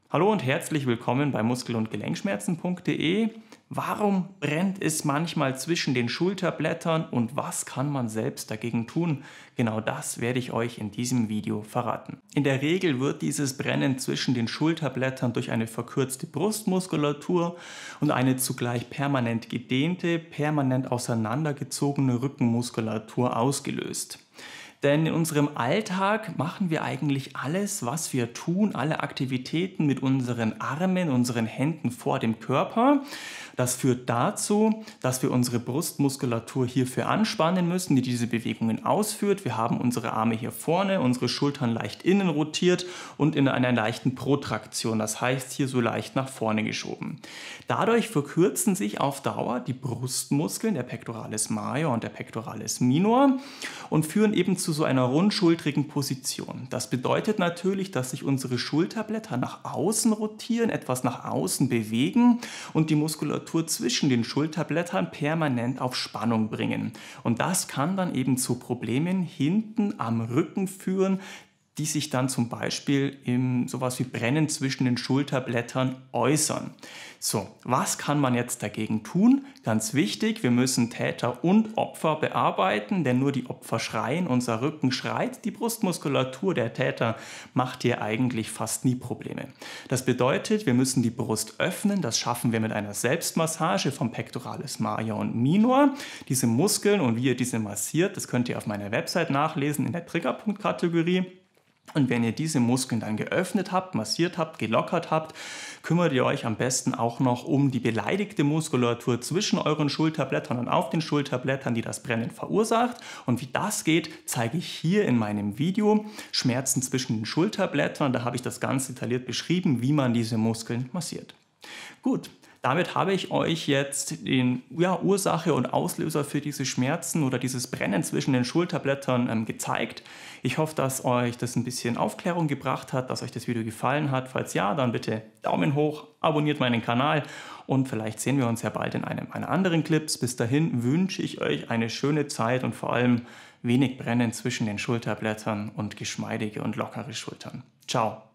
Hallo und herzlich willkommen bei Muskel- und Gelenkschmerzen.de. Warum brennt es manchmal zwischen den Schulterblättern und was kann man selbst dagegen tun? Genau das werde ich euch in diesem Video verraten. In der Regel wird dieses Brennen zwischen den Schulterblättern durch eine verkürzte Brustmuskulatur und eine zugleich permanent gedehnte, permanent auseinandergezogene Rückenmuskulatur ausgelöst. Denn in unserem Alltag machen wir eigentlich alles, was wir tun, alle Aktivitäten mit unseren Armen, unseren Händen vor dem Körper. Das führt dazu, dass wir unsere Brustmuskulatur hierfür anspannen müssen, die diese Bewegungen ausführt. Wir haben unsere Arme hier vorne, unsere Schultern leicht innen rotiert und in einer leichten Protraktion, das heißt hier so leicht nach vorne geschoben. Dadurch verkürzen sich auf Dauer die Brustmuskeln, der Pectoralis major und der Pectoralis minor, und führen eben zu so einer rundschultrigen Position. Das bedeutet natürlich, dass sich unsere Schulterblätter nach außen rotieren, etwas nach außen bewegen und die Muskulatur zwischen den Schulterblättern permanent auf Spannung bringen. Und das kann dann eben zu Problemen hinten am Rücken führen, die sich dann zum Beispiel im sowas wie Brennen zwischen den Schulterblättern äußern. So, was kann man jetzt dagegen tun? Ganz wichtig, wir müssen Täter und Opfer bearbeiten, denn nur die Opfer schreien, unser Rücken schreit, die Brustmuskulatur der Täter macht hier eigentlich fast nie Probleme. Das bedeutet, wir müssen die Brust öffnen, das schaffen wir mit einer Selbstmassage vom Pectoralis major und minor. Diese Muskeln und wie ihr diese massiert, das könnt ihr auf meiner Website nachlesen in der Triggerpunkt-Kategorie. Und wenn ihr diese Muskeln dann geöffnet habt, massiert habt, gelockert habt, kümmert ihr euch am besten auch noch um die beleidigte Muskulatur zwischen euren Schulterblättern und auf den Schulterblättern, die das Brennen verursacht. Und wie das geht, zeige ich hier in meinem Video. Schmerzen zwischen den Schulterblättern, da habe ich das ganz detailliert beschrieben, wie man diese Muskeln massiert. Gut. Damit habe ich euch jetzt die Ursache und Auslöser für diese Schmerzen oder dieses Brennen zwischen den Schulterblättern gezeigt. Ich hoffe, dass euch das ein bisschen Aufklärung gebracht hat, dass euch das Video gefallen hat. Falls ja, dann bitte Daumen hoch, abonniert meinen Kanal und vielleicht sehen wir uns ja bald in einem meiner anderen Clips. Bis dahin wünsche ich euch eine schöne Zeit und vor allem wenig Brennen zwischen den Schulterblättern und geschmeidige und lockere Schultern. Ciao!